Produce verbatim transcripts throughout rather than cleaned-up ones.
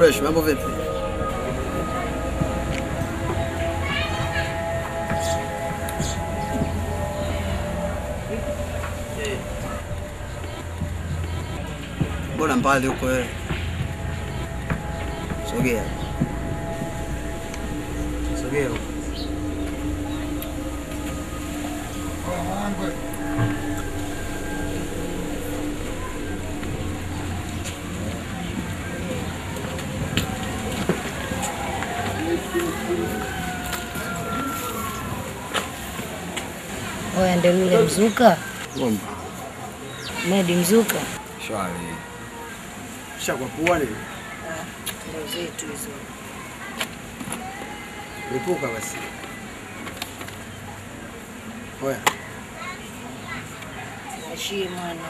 Fresh, mambo vipi? Mbona mbali huko wewe? Sogea. Sogea. Oya ndio yule mzuka. Ngomba. Medi mzuka. Shwari. Shakwa puani. Ndio zetu hizo. Lipuka basi. Oya. Ashie mwana.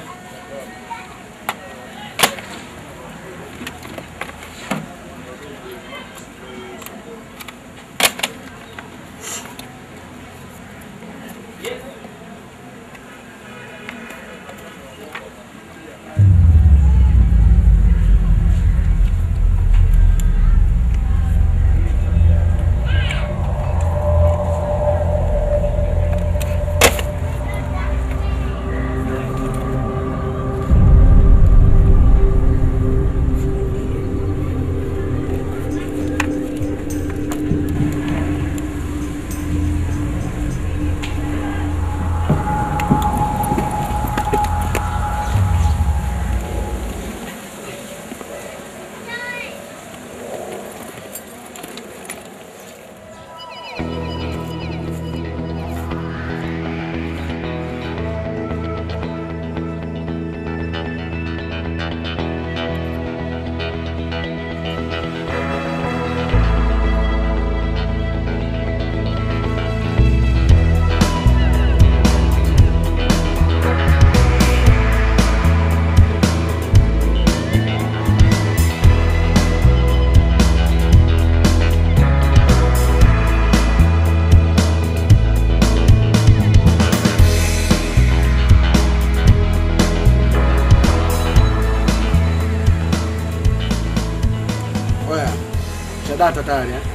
Data tayari eh?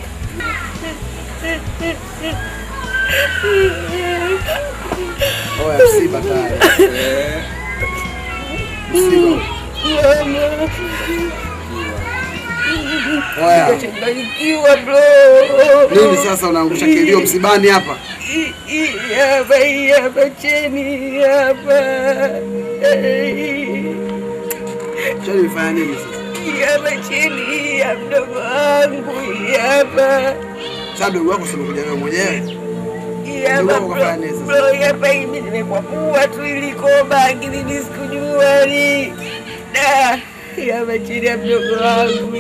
Oya msiba tayari. Eh. Msiba. Oya. Barikiwa bro. Nini sasa unaangusha kilio msibani hapa? Hapa hapa cheni hapa. Cheni fanya nini sasa? Hapa chini ya mdogo wangu hapa. Sasa mdogo wako sio kuja wewe mwenyewe? Hapa bro, hapa hivi nimekupua tu ilikoba ngini sikujua ni. Da, hapa chini ya mdogo wangu.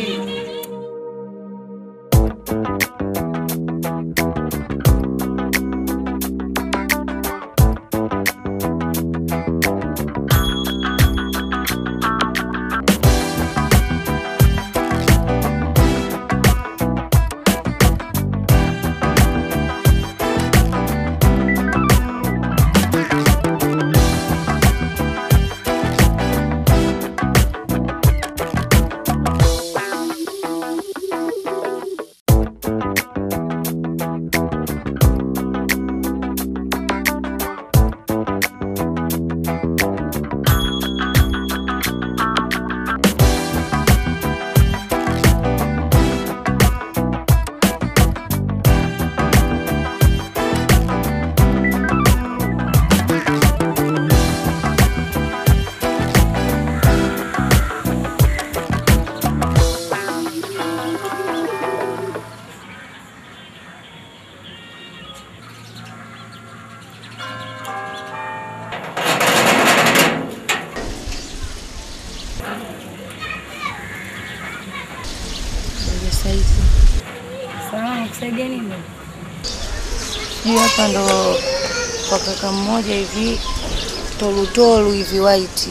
Sawa, kusaidia nini? Sijui hapa ndo kwa kaka mmoja hivi tolu tolu hivi white.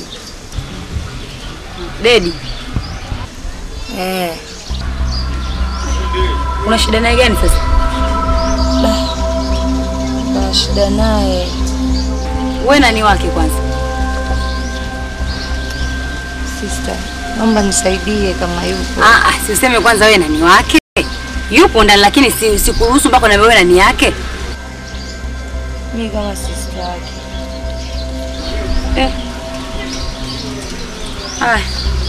Dedi. Eh. Una shida naye gani sasa? Ba shida naye. Wewe nani wake kwanza? Sister. Naomba nisaidie kama yupo. Ah, ah, siseme kwanza wewe nani wake? Yupo ndani lakini si sikuruhusu mpaka na wewe nani yake. Mimi kama sister yake. Eh. Ah.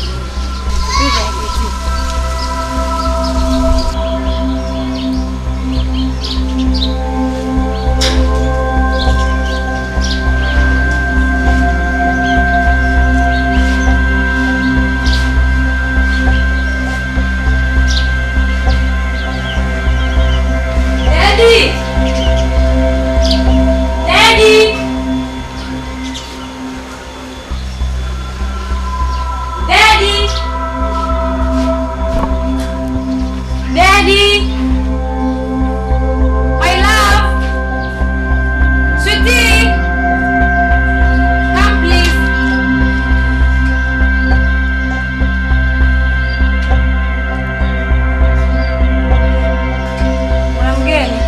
Daddy! Daddy! Daddy! Daddy! My love! Sweetie! Come please! Kuna mgeni?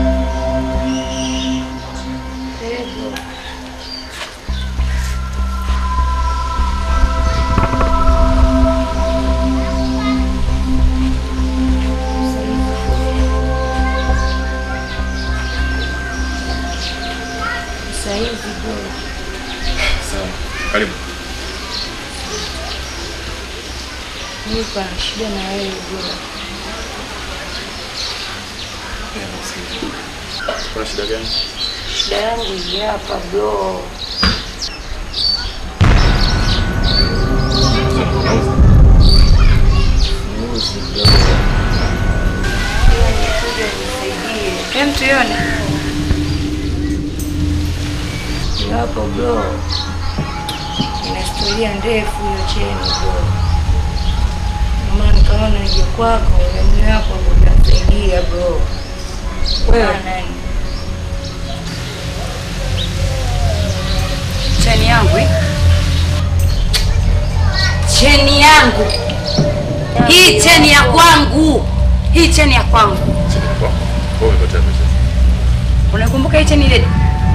Karibu. Nipa shida na wewe bro. Kuna shida gani? Shida yangu hii hapa bro. Hem tuone. Hapo bro. Ina historia ndefu hiyo cheni bro. Mama nikaona nije kwako, ndio hapo kukusaidia bro. Wewe nani? Cheni yangu eh? Cheni yangu. Hii cheni ya kwangu. Hii cheni ya kwangu. Wewe umepata pesa. Unakumbuka hii cheni ile?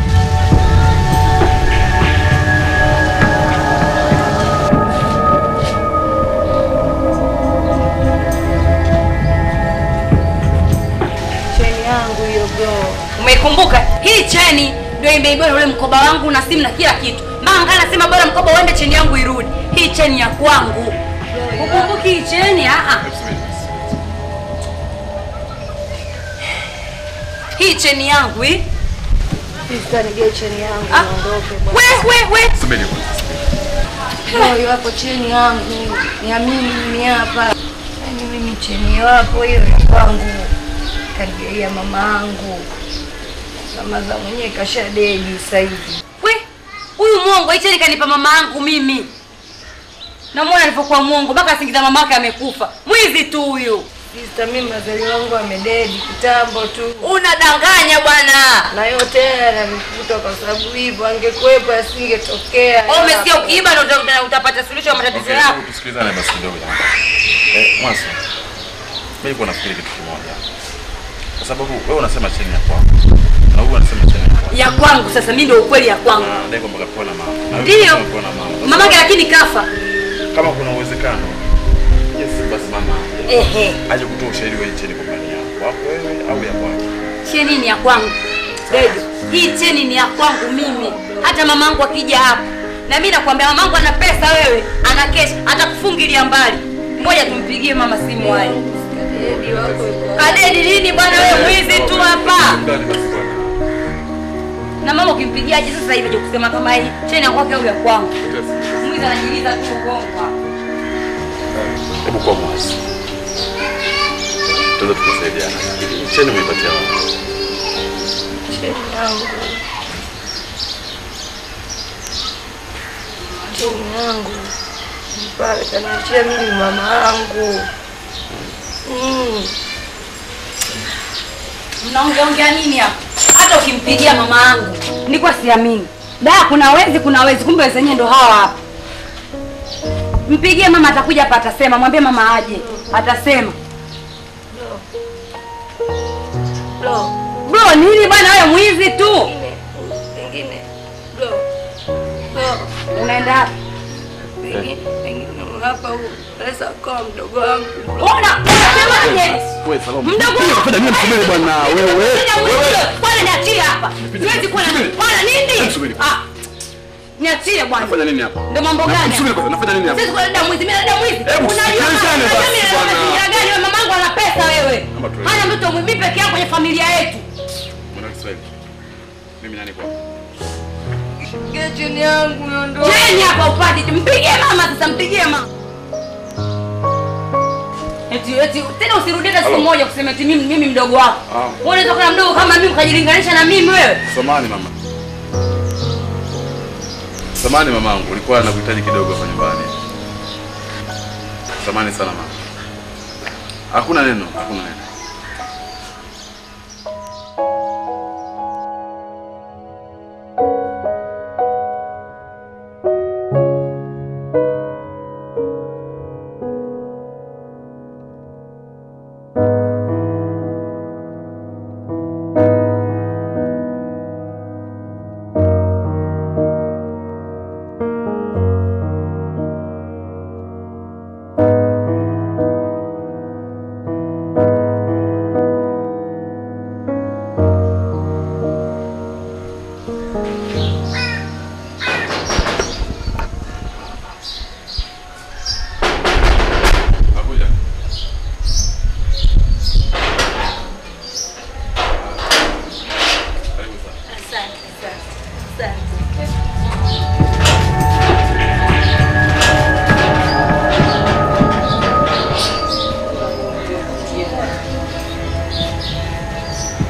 Cheni yangu hiyo bro. Umeikumbuka? Hii cheni ndio imeibeba ule mkoba wangu na simu na kila kitu. Mama anasema bora mkoba uende cheni yangu irudi. Hii cheni ya kwangu. Ukumbuki hii cheni? Ah ah. Hii cheni yangu hii. Sister nige cheni yangu Ah. naondoke bwana. We we we. Subiri kwanza. Bro, hiyo hapo cheni yangu. Niamini mimi hapa. Yaani mimi cheni hapo hiyo ya kwangu. Kanigeia mama yangu. Mama za mwenyewe kasha dedi sasa hivi. We. Huyu mwongo hii cheni kanipa mama yangu mimi. Na muone alipokuwa mwongo mpaka asingiza mamake amekufa. Mwizi tu huyu. Sister mimi mazali wangu amededi kitambo tu. Unadanganya bwana. Na yote yanamkuta kwa sababu hivyo angekuepo asingetokea. Wewe umesikia ukiiba ndio uta- utapata suluhisho ya matatizo Okay, yako. hebu tusikilizane basi kidogo jamani. Eh, Mwanzo. Mimi nilikuwa nafikiri kitu kimoja. Kwa sababu wewe unasema cheni ya kwako. Na wewe unasema cheni ya kwako. Ya kwangu sasa mimi ndio ukweli ya kwangu. Na ndiko mpaka kuwa na mama. Na wewe Ndio. unasema kuwa na mama. Mamake lakini kafa. Kama kuna uwezekano. Yes, basi mama. Ehe. Aje kutoa ushahidi wa hii cheni kwa ndani yako. Wako wewe au ya kwako? Cheni ni ya kwangu. Dedo. Hii cheni ni ya kwangu mimi. Hata mamangu akija hapa. Na mimi nakwambia mamangu ana pesa wewe, ana cash, atakufungilia mbali. Ngoja tumpigie mama simu wae. Dedi wako yuko. Kadedi nini bwana wewe mwizi tu hapa. Ndani basi bwana. Na mama ukimpigiaje sasa hivi je kusema kama hii cheni ya kwake au ya kwangu? Mwizi anajiliza tu ugongo hapa. Hebu kwa mwanzo. Tuweza tukusaidiana. Cheni umeipatia wapi? Cheni yangu. Cheni yangu. Pale kaniachia mimi mama yangu. Mm. Mnaongeongea nini hapa? Hata ukimpigia mama yangu nilikuwa siamini. Da kuna wezi kuna wezi kumbe wenyewe ndo hawa hapa. Mpigie mama atakuja hapa atasema, mwambie mama aje. Atasema. Bro. Bro nini bwana wewe mwizi tu? Pengine. Bro. Bro. Unaenda wapi? Pengine. Pengine hapa pesa kwa mdogo wangu. Ona, unasemaje? Wewe salamu. Mdogo wangu. Unafanya nini msubiri bwana wewe? Wewe, bwana niachie hapa. Siwezi kuwa na bwana nini? Ah. Niachie bwana. Unafanya nini hapa? Ndio mambo gani? Msubiri kwanza, unafanya nini hapa? Sisi kwa dada mwizi, mimi dada mwizi. Hebu sikilizane basi bwana. Gani wewe mamangu ana pesa wewe? Hana mtu mwizi peke yako kwenye familia yetu. Mwana Kiswahili. Mimi nani kwa? Gecheni yangu niondoe. Jeni hapa upati, mpigie mama sasa, mpigie mama. Eti eti tena usirudie siku moja kusema eti mimi mimi mdogo wako. Wewe unaweza kuwa mdogo kama mimi ukajilinganisha na mimi wewe? Samahani mama. Samahani mamangu, ulikuwa nakuhitaji kidogo hapa nyumbani. Samahani sana mama. Hakuna neno, hakuna neno.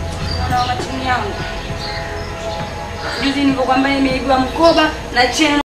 Juzi nilipokuambia nimeibiwa mkoba na cheni